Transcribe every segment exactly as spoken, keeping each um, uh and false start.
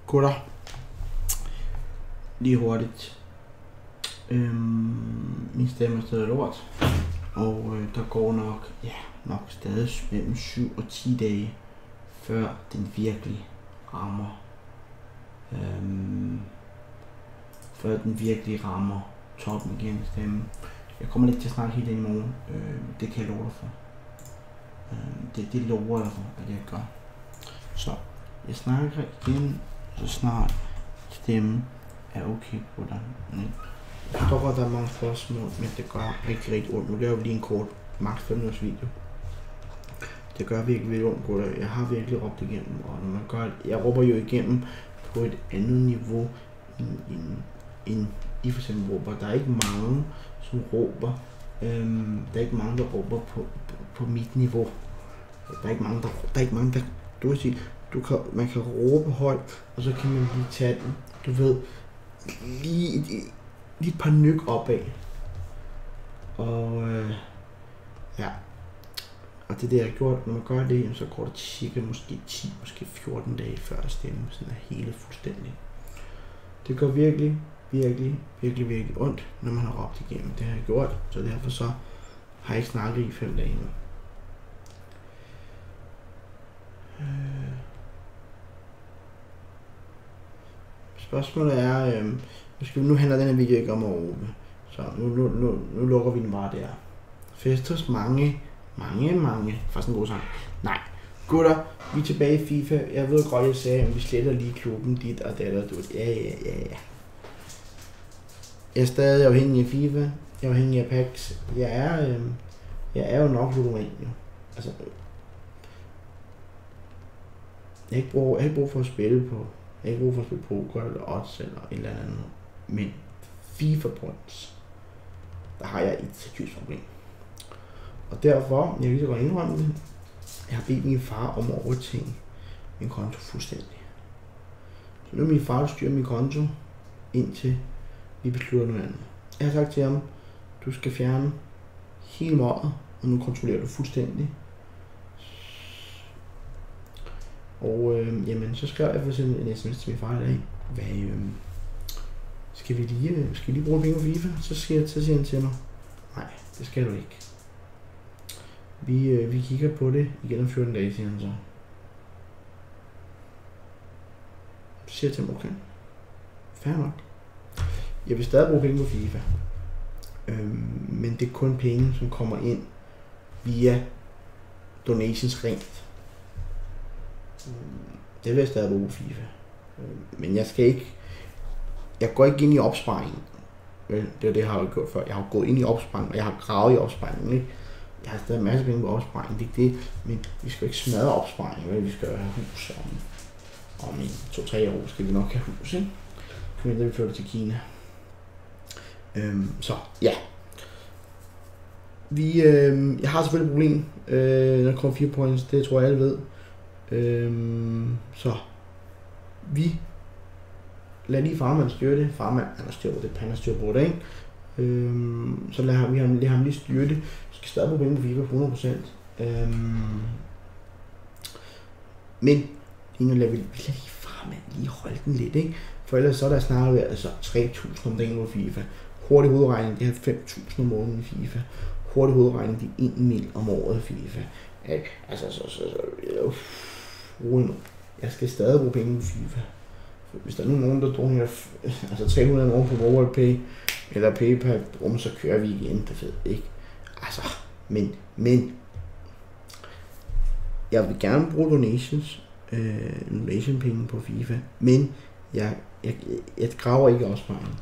Gutter. Lige hurtigt. Øhm, min stemme er stadig lort. Og øh, der går nok, ja, nok stadig mellem syv og ti dage, før den virkelig rammer. Øhm, før den virkelig rammer toppen igen stemme. Jeg kommer lidt til at snakke helt ind i morgen. Øh, det kan jeg love dig for. Øh, det, det lover jeg for, at jeg gør. Så jeg snakker igen, så snart stemmen er okay på dig. Jeg forstår godt, der er mange spørgsmål, men det gør rigtig, rigtig ondt. Nu laver vi lige en kort, maks fem minutters video. Det gør virkelig, virkelig ondt, gutter. Jeg har virkelig råbt igennem, og når man gør, jeg råber jo igennem på et andet niveau, end, end, end I for eksempel råber. Der er ikke mange, som råber. Øhm, der er ikke mange, der råber på, på, på mit niveau. Der er ikke mange, der, der er ikke mange, der, du kan sige, du kan, man kan råbe højt, og så kan man lige tage den, du ved, lige, lige, lige et par nyk opad. Og øh, ja, og det der jeg har gjort, når man gør det, så går det cirka måske ti, måske fjorten dage før stemmen sådan er hele fuldstændig. Det gør virkelig, virkelig, virkelig, virkelig ondt, når man har råbt igennem. Det har jeg gjort, så derfor så har jeg ikke snakket i fem dage nu. Spørgsmålet er, øh, nu handler den her video ikke om at råbe, så nu, nu, nu, nu lukker vi den bare der. Festos mange, mange, mange, faktisk en god sang. Nej, gutter, vi er tilbage i FIFA. Jeg ved godt, jeg sagde, at vi sletter lige klubben dit og dat og dut. Ja, ja, ja, ja. Jeg er stadig afhængig af FIFA. Jeg er afhængig af packs. Jeg er, øh, jeg er jo nok ludoman, jo. Altså, jeg har ikke brug, jeg har ikke brug for at spille på. Jeg har ikke brug for at spille poker eller odds eller et eller andet. Men FIFA points, der har jeg et seriøst problem. Og derfor, jeg vil så godt indrømme det, jeg har bedt min far om at overtage min konto fuldstændig. Så nu er min far, der styrer min konto, indtil vi beslutter noget andet. Jeg har sagt til ham, du skal fjerne hele måret, og nu kontrollerer du fuldstændig. Og øh, jamen, så skrev jeg for eksempel en sms til min far i dag. Hvad, øh, skal vi lige, øh, skal vi lige bruge penge på FIFA? Så siger, så siger han til mig, nej, det skal du ikke. Vi, øh, vi kigger på det igen om fjorten dage, siger han så. Så siger jeg til ham, okay, fair nok. Jeg vil stadig bruge penge på FIFA. Øh, men det er kun penge, som kommer ind via donations rent. Det vil jeg stadig bruge på FIFA. Men jeg skal ikke... Jeg går ikke ind i opsparingen. Det er det, jeg har gjort før. Jeg har gået ind i opsparingen, og jeg har gravet i opsparingen. Ikke? Jeg har stadig masser af penge på opsparingen. Det er ikke det. Men vi skal ikke smadre opsparingen. Vi skal have hus om, om en to-tre år. Skal vi nok have hus, ikke? Kan vi flytte til Kina. Øhm, så, ja. Vi, øh, jeg har selvfølgelig et problem, øh, når der kommer fire points. Det tror jeg alle ved. Øhm, så vi lader lige farmand styre det. Farmand, han har styr på det, han har styr på det, ikke? Øhm, så lader vi ham, lad ham lige styre det. Vi skal stadig på penge på FIFA hundrede procent. Øhm, men lige nu lader vi, vi lader lige farmand lige holde den lidt, ikke? For ellers så er der snart altså tre tusind om dagen på FIFA. Hurtig hovedregning, det er fem tusind om måneden i FIFA. Hurtig hovedregning, det er en mil om året i FIFA. Altså, så, så, så, uh, jeg skal stadig bruge penge på FIFA. Hvis der er nogen, der droner altså tre hundrede år på MobilePay eller PayPal, så kører vi igen, det ved jeg ikke. Altså, men, men, jeg vil gerne bruge donations, øh, donation penge på FIFA, men jeg, jeg, jeg graver ikke opsparingen.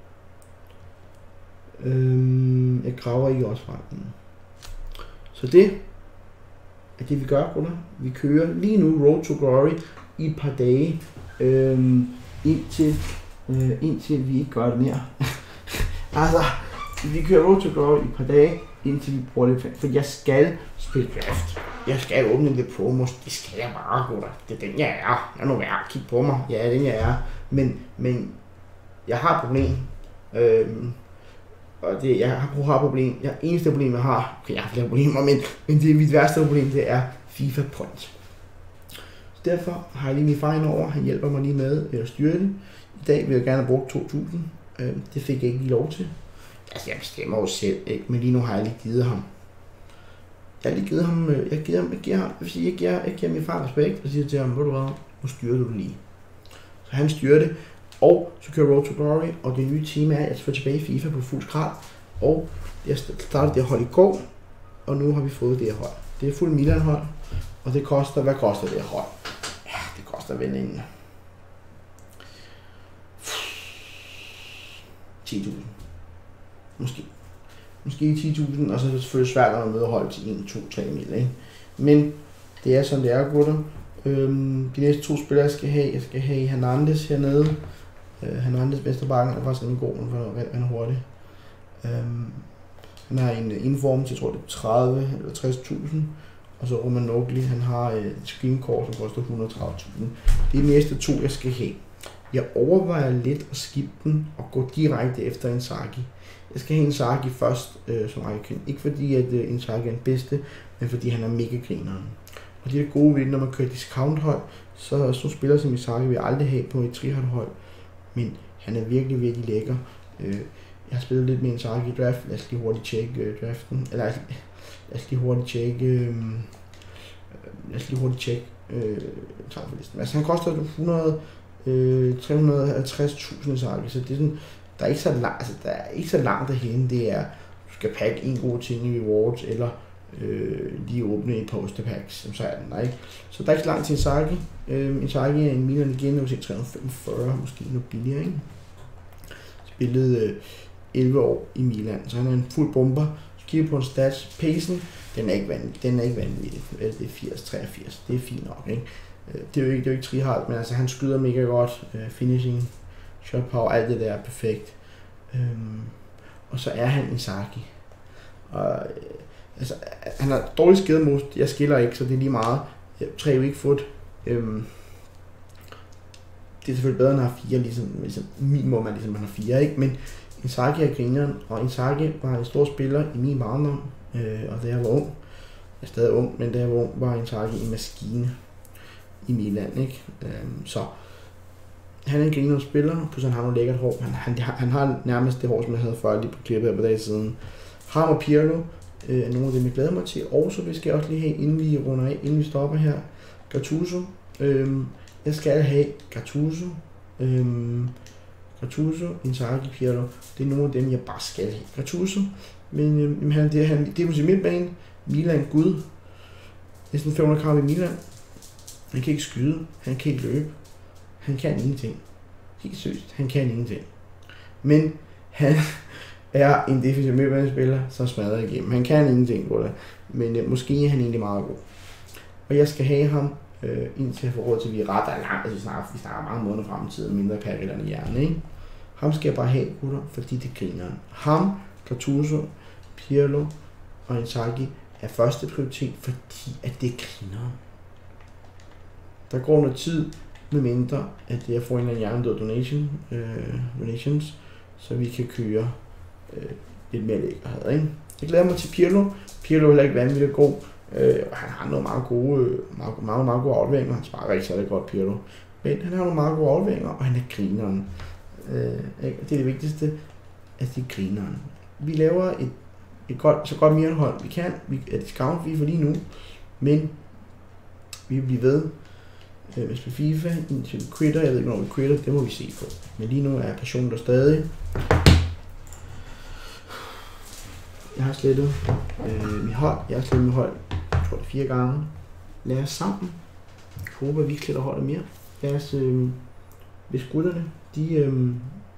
Øh, jeg graver ikke opsparingen. Så det at det vi gør, gutter. Vi kører lige nu Road to Glory i et par dage, øhm, indtil, øh, indtil vi ikke gør det mere. Altså, vi kører Road to Glory i et par dage, indtil vi bruger det, for jeg skal spille draft. Jeg skal åbne lidt promos, det skal jeg bare, gutter. Det er den, jeg er. Jeg er nu værd, kig på mig. Ja, det er den, jeg er. Men, men, jeg har et problem. Øhm, Og det, jeg har, har problem. Jeg eneste problem, jeg har, okay, jeg har flere problemer, men, men det mit værste problem, det er FIFA points. Så derfor har jeg lige min far indover, han hjælper mig lige med at styre det. I dag vil jeg gerne have brugt to tusind, øh, det fik jeg ikke lige lov til. Altså jeg bestemmer jo selv, ikke? Men lige nu har jeg lige givet ham. Jeg har lige givet ham, jeg giver ham, jeg giver ham, jeg giver, jeg giver, jeg giver min far respekt og siger til ham, ved du hvad, nu styrer du det lige. Så han styrer det, og så kører Road to Glory, og det nye team er, at jeg får tilbage i FIFA på fuld skrald, og jeg startede det her hold i går, og nu har vi fået det her hold. Det er fuld Milan hold, og det koster, hvad koster det her hold? Ja, det koster vel en ti tusind. Måske. Måske ti tusind, og så er det selvfølgelig svært at møde hold til en, to, tre mil, ikke? Men det er sådan, det er, gutter. Øhm, de næste to spillere, jeg skal have, jeg skal have Hernandez hernede. Øh, Hernandez venstrebacken er faktisk en god, men han er hurtig. Øhm, han har en indform til, jeg tror det er tredive eller tres tusind. Og så Roman Nogli, han har et screenkort, som koster et hundrede og tredive tusind. Det er de næste to, jeg skal have. Jeg overvejer lidt at skifte den og gå direkte efter Inzaghi. Jeg skal have Inzaghi først øh, som icon. Ikke fordi, at øh, Inzaghi er den bedste, men fordi han er mega grineren. Og det er gode ved, når man kører discount-hold, så så spiller som Inzaghi vil jeg aldrig have på et tre-hold. Men han er virkelig, virkelig lækker. Øh, jeg har spillet lidt med Inzaghi i draft. Lad os lige hurtigt tjekke øh, draften. Eller lad os lige hurtigt tjekke... Øh, lad os lige hurtigt tjekke... Øh, altså han koster hundrede... Øh, tre hundrede og halvtreds tusind Inzaghi, så det er sådan... Der er ikke så langt, altså der er ikke så langt derhen. Det er, du skal pakke en god ting i rewards, eller øh, lige åbne et poster packs, som så er den der, ikke? Så der er ikke så langt til Inzaghi. Øh, Inzaghi er en Milan igen, nu ser tre hundrede og femogfyrre, måske noget billigere, ikke? Spillet øh, elleve år i Milan, så han er en fuld bomber. Så kigger på en stats, pacen, den er ikke vanvittig, den er ikke vanvittig. Det er firs treogfirs, det er fint nok, ikke? Det er jo ikke, det er jo ikke trihard, men altså han skyder mega godt, øh, finishing, shot power, alt det der er perfekt. Øhm, og så er han Inzaghi. Og, øh, altså, han har dårligt skidt mod, jeg skiller ikke, så det er lige meget. tre weak foot. Øhm, det er selvfølgelig bedre, end at have fire, ligesom, ligesom minimum er ligesom, han har fire, ikke? Men Inzaghi er grineren, og Inzaghi var en stor spiller i min barndom, øh, og da jeg var ung, jeg er stadig ung, men da jeg var ung, var Inzaghi en maskine i Milan, ikke? Øhm, så han er en grineren spiller, plus han har nogle lækkert hår. Han, han, han har nærmest det hår, som jeg havde før lige på klippet her på dage siden. Ham og Pirlo øh, er nogle af dem, jeg glæder mig til. Og så skal jeg også lige have, inden vi runder af, inden vi stopper her, Gattuso. Øhm, jeg skal have Gattuso, øhm, Gattuso, Inzaghi, Pirlo. Det er nogle af dem, jeg bare skal have. Gattuso, men øhm, han, det er han, det er måske midtbane. Milan Gud. Næsten fem hundrede kampe i Milan. Han kan ikke skyde, han kan ikke løbe. Han kan ingenting. Helt seriøst, han kan ingenting. Men han er en defensiv midtbanespiller, som smadrer igennem. Han kan ingenting på det, men øh, måske er han egentlig meget god. Og jeg skal have ham, øh, indtil jeg får råd til, at vi er ret langt. Altså, vi snakker, vi snakker mange måneder frem i tiden, mindre pakkerne i hjernen, ikke? Ham skal jeg bare have, gutter, fordi det griner han. Ham, Gattuso, Pirlo og Inzaghi er første prioritet, fordi at det griner. Der går noget tid, med mindre at jeg får en eller anden hjernedød donation, øh, donations, så vi kan køre øh, lidt mere lækkerhed, ikke? Jeg glæder mig til Pirlo. Pirlo er heller ikke vanvittigt god. Øh, han har nogle meget gode, meget, meget, meget gode afleveringer. Han sparer ikke særlig godt, Pirlo. Men han har nogle meget gode afleveringer, og han er grineren. Øh, det er det vigtigste, at det er grineren. Vi laver et, et godt, så godt mere hold vi kan. Vi er discount FIFA lige nu, men vi vil blive ved. Hvis på FIFA, indtil vi quitter, jeg ved ikke, når vi quitter, det må vi se på. Men lige nu er passionen der stadig. Jeg har slettet øh, mit hold. Jeg har slettet mit hold, jeg tror det er fire gange. Lad os sammen. Jeg håber, at vi sletter holdet mere. Lad os, øh, hvis gutterne, de, øh,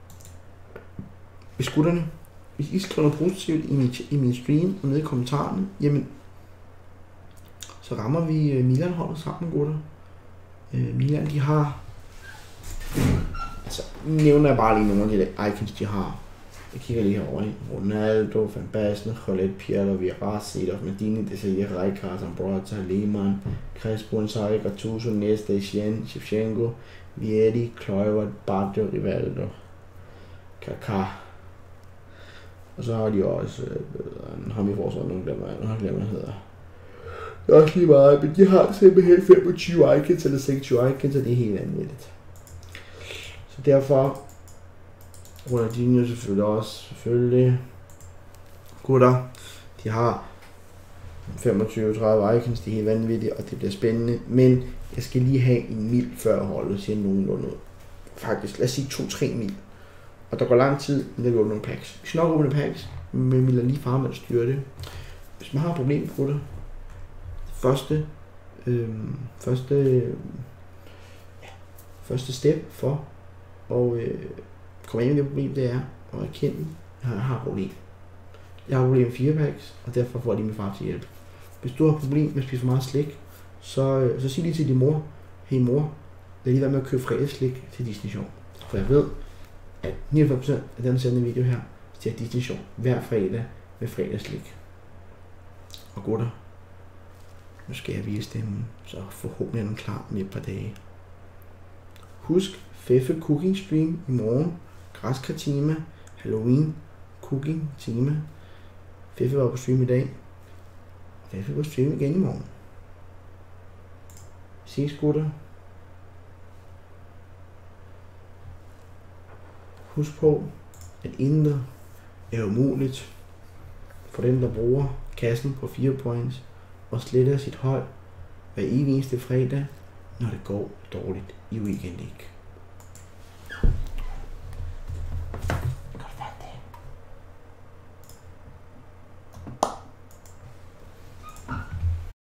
hvis gutterne, hvis I skriver noget positivt i min, i min stream og nede i kommentarerne, jamen, så rammer vi øh, Milan-holdet sammen, gutter. Øh, Milan, de har, altså, nævner jeg bare lige nogle af de der icons, de har. Jeg kigger lige herovre, ikke? Ronaldo, Van Basten, Khaled, Pirlo, Vieira, Seedorf, Medini, Desiree, Rijkaard, Ambrata, Lehmann, Crespo, Inzaghi, Gattuso, Nesta, Essien, Shevchenko, Vieri, Kluivert, Baggio, Rivaldo, Kaká. Og så har de også, øh, ham i forsvaret, nogen glemmer, nu har jeg glemt, hvad han hedder. Det er også lige meget, men de har simpelthen femogtyve icons eller seksogtyve icons, og det er helt vanvittigt. Så derfor Ronaldinho selvfølgelig også, selvfølgelig. Gutter, de har femogtyve til tredive icons, det er helt vanvittigt, og det bliver spændende. Men jeg skal lige have en mil før holdet ser nogenlunde ud. Faktisk, lad os sige to til tre mil. Og der går lang tid, men der går nogle packs. Vi skal nok åbne packs, men vi lader lige farme at styre det. Hvis man har et problem, gutter, første, øhm, første, øhm, ja, første step for at øh, komme ind i det problem, det er at erkende, at jeg har et problem. Jeg har et problem med fire packs, og derfor får jeg lige min far til hjælp. Hvis du har et problem med at spise for meget slik, så, øh, så sig lige til din mor, hey mor, lad lige være med at købe fredagsslik til Disney Sjov. For jeg ved, at niogfyrre procent af den sendte video her, stiger Disney Sjov hver fredag med fredagsslik. Og gutter, nu skal jeg vise stemmen, så forhåbentlig er den klar med et par dage. Husk Feffe Cooking Stream i morgen, Græskar tema, Halloween Cooking tema. Feffe var på stream i dag, Feffe på stream igen i morgen. Ses gutter. Husk på, at intet er umuligt for den, der bruger kassen på fire points og sletter sit hold hver eneste fredag, når det går dårligt i Weekend League.